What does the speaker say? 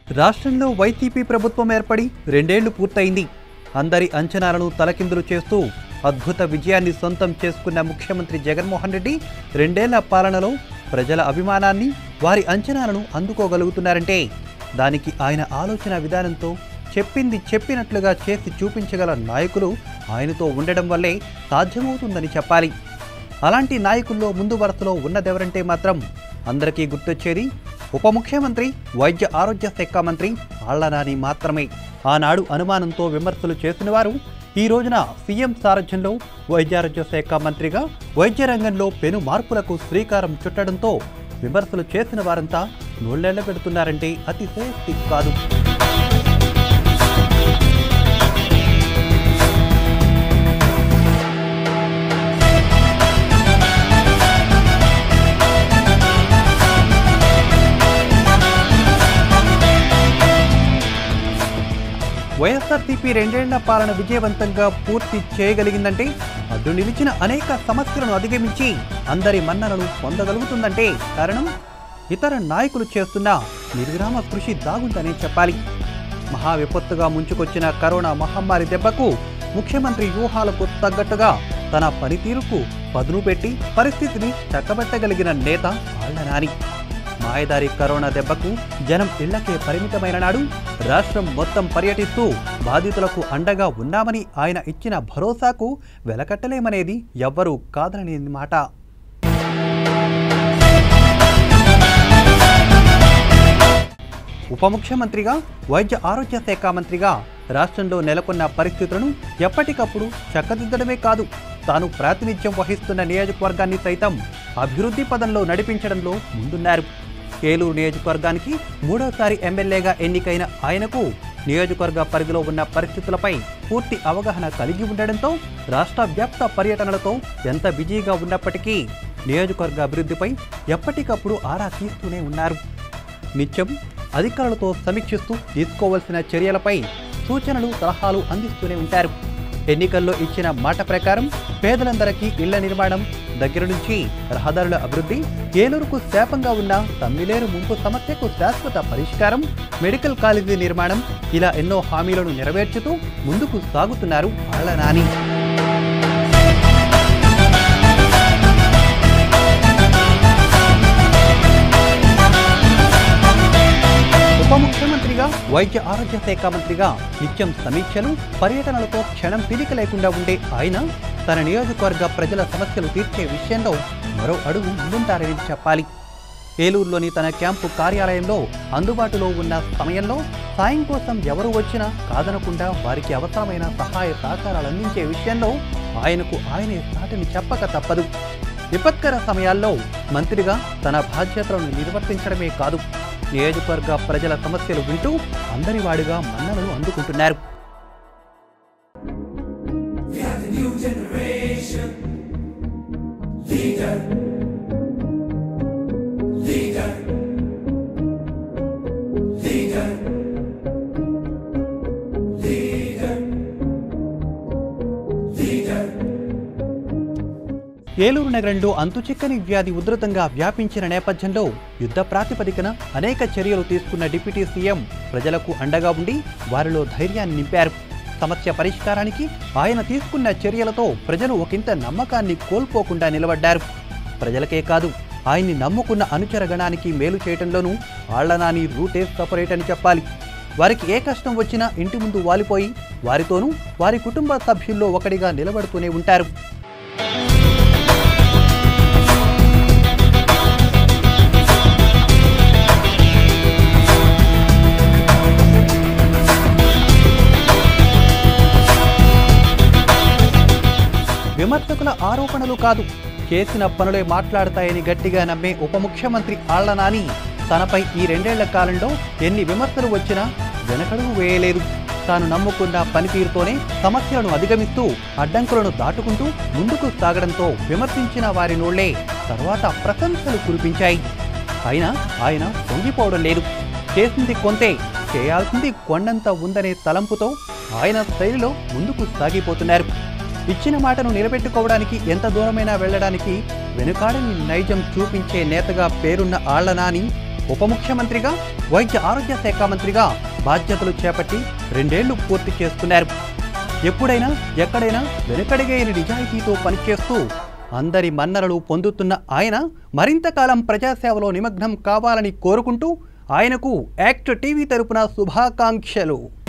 రాష్ట్రంలో వైసీపీ ప్రభుత్వం ఏర్పడి 2 ఏళ్లు పూర్తయింది. అందరి అంచనాలను తలకిందులు చేస్తూ అద్భుత విజయాన్ని సొంతం చేసుకున్న ముఖ్యమంత్రి జగన్మోహన్ రెడ్డి 2 ఏళ్ల పాలనలో ప్రజల అభిమానాన్ని, వారి అంచనాలను అందుకోగలుగుతున్నారంటే దానికి ఆయన ఆలోచన విధానంతో చెప్పింది చెప్పినట్లుగా చేసి చూపించగల నాయకులు ఆయనతో ఉండడం వల్లే సాధ్యమవుతుందని చెప్పాలి. అలాంటి నాయకుల్లో ముందు వరుసలో ఉన్నదెవరంటే మాత్రం అందరికీ గుర్తొచ్చేది ఉప ముఖ్యమంత్రి, వైద్య ఆరోగ్య శాఖ మంత్రి ఆళ్ల నాని మాత్రమే. ఆనాడు అనుమానంతో విమర్శలు చేసిన వారు ఈ రోజున సీఎం సారథ్యంలో వైద్యారోగ్య శాఖ మంత్రిగా వైద్య రంగంలో పెను మార్పులకు శ్రీకారం చుట్టడంతో విమర్శలు చేసిన వారంతా నోళ్లెళ్ల పెడుతున్నారంటే అతిశయోక్తి కాదు. వైఎస్ఆర్సీపీ 2 ఏళ్ల పాలన విజయవంతంగా పూర్తి చేయగలిగిందంటే అడ్డు నిలిచిన అనేక సమస్యలను అధిగమించి అందరి మన్ననలు పొందగలుగుతుందంటే కారణం ఇతర నాయకులు చేస్తున్న నిర్విరామ కృషి దాగుందనే చెప్పాలి. మహా విపత్తుగా ముంచుకొచ్చిన కరోనా మహమ్మారి దెబ్బకు ముఖ్యమంత్రి వ్యూహాలకు తగ్గట్టుగా తన పనితీరుకు పదును పెట్టి పరిస్థితిని చక్కబెట్టగలిగిన నేత ఆళ్ల నాని. మాయదారి కరోనా దెబ్బకు జనం ఇళ్లకే పరిమితమైన నాడు రాష్ట్రం మొత్తం పర్యటిస్తూ బాధితులకు అండగా ఉన్నామని ఆయన ఇచ్చిన భరోసాకు వెలకట్టలేమనేది ఎవ్వరూ కాదనే మాట. ఉప ముఖ్యమంత్రిగా, వైద్య ఆరోగ్య శాఖ మంత్రిగా రాష్ట్రంలో నెలకొన్న పరిస్థితులను ఎప్పటికప్పుడు చక్కదిద్దడమే కాదు, తాను ప్రాతినిధ్యం వహిస్తున్న నియోజకవర్గాన్ని సైతం అభివృద్ధి పదంలో నడిపించడంలో ముందున్నారు. ఏలూరు నియోజకవర్గానికి 3వసారి ఎమ్మెల్యేగా ఎన్నికైన ఆయనకు నియోజకవర్గ పరిధిలో ఉన్న పరిస్థితులపై పూర్తి అవగాహన కలిగి ఉండడంతో రాష్ట్ర వ్యాప్త పర్యటనలతో ఎంత బిజీగా ఉన్నప్పటికీ నియోజకవర్గ అభివృద్ధిపై ఎప్పటికప్పుడు ఆరా తీస్తూనే ఉన్నారు. నిత్యం అధికారులతో సమీక్షిస్తూ తీసుకోవాల్సిన చర్యలపై సూచనలు, సలహాలు అందిస్తూనే ఉంటారు. ఎన్నికల్లో ఇచ్చిన మాట ప్రకారం పేదలందరికీ ఇళ్ల నిర్మాణం దగ్గర నుంచి రహదారుల అభివృద్ధి, ఏలూరుకు శాపంగా ఉన్న తమ్మిలేరు ముంపు సమస్యకు శాశ్వత పరిష్కారం, మెడికల్ కాలేజీ నిర్మాణం, ఇలా ఎన్నో హామీలను నెరవేర్చుతూ ముందుకు సాగుతున్నారు ఆళ్ల నాని. ఉప ముఖ్యమంత్రిగా, వైద్య ఆరోగ్య శాఖ మంత్రిగా నిత్యం సమీక్షలు, పర్యటనలతో క్షణం తీరిక లేకుండా ఉండే ఆయన తన నియోజకవర్గ ప్రజల సమస్యలు తీర్చే విషయంలో మరో అడుగు ముందుంటారని చెప్పాలి. ఏలూరులోని తన క్యాంపు కార్యాలయంలో అందుబాటులో ఉన్న సమయంలో సాయం కోసం ఎవరు వచ్చినా కాదనకుండా వారికి అవసరమైన సహాయ సహకారాలు అందించే విషయంలో ఆయనకు ఆయనే సాటిని చెప్పక తప్పదు. విపత్కర సమయాల్లో మంత్రిగా తన బాధ్యతలను నిర్వర్తించడమే కాదు, నియోజకవర్గ ప్రజల సమస్యలు వింటూ అందరివాడిగా మన్ననలు అందుకుంటున్నారు. ఏలూరు నగరంలో అంతుచిక్కని వ్యాధి ఉధృతంగా వ్యాపించిన నేపథ్యంలో యుద్ధ ప్రాతిపదికన అనేక చర్యలు తీసుకున్న డిప్యూటీ సీఎం ప్రజలకు అండగా ఉండి వారిలో ధైర్యాన్ని నింపారు. సమస్య పరిష్కారానికి ఆయన తీసుకున్న చర్యలతో ప్రజలు ఒకంత నమ్మకాన్ని కోల్పోకుండా నిలబడ్డారు. ప్రజలకే కాదు, ఆయన్ని నమ్ముకున్న అనుచర గణానికి మేలు చేయడంలోనూ ఆళ్ల నాని రూటే సపరేట్ అని చెప్పాలి. వారికి ఏ కష్టం వచ్చినా ఇంటి ముందు వాలిపోయి వారితోనూ వారి కుటుంబ సభ్యుల్లో ఒకటిగా నిలబడుతూనే ఉంటారు. విమర్శకుల ఆరోపణలు కాదు, చేసిన పనులే మాట్లాడతాయని గట్టిగా నమ్మే ఉప ముఖ్యమంత్రి ఆళ్ల నాని తనపై ఈ 2 ఏళ్ల కాలంలో ఎన్ని విమర్శలు వచ్చినా వెనకడుగు వేయలేదు. తాను నమ్ముకున్న పనితీరుతోనే సమస్యలను అధిగమిస్తూ అడ్డంకులను దాటుకుంటూ ముందుకు సాగడంతో విమర్శించిన వారి నోళ్లే తర్వాత ప్రశంసలు కురిపించాయి. అయినా ఆయన పొంగిపోవడం లేదు. చేసింది కొంతే, చేయాల్సింది కొండంత ఉందనే తలంపుతో ఆయన శైలిలో ముందుకు సాగిపోతున్నారు. ఇచ్చిన మాటను నిలబెట్టుకోవడానికి ఎంత దూరమైనా వెళ్లడానికి వెనుకాడని నైజం చూపించే నేతగా పేరున్న ఆళ్ల నాని ఉప ముఖ్యమంత్రిగా, వైద్య ఆరోగ్య శాఖ మంత్రిగా బాధ్యతలు చేపట్టి 2 ఏళ్లు పూర్తి చేసుకున్నారు. ఎప్పుడైనా ఎక్కడైనా వెనుకడిగేయని నిజాయితీతో పనిచేస్తూ అందరి మన్ననలు పొందుతున్న ఆయన మరింత కాలం ప్రజాసేవలో నిమగ్నం కావాలని కోరుకుంటూ ఆయనకు యాక్ట్ టీవీ తరపున శుభాకాంక్షలు.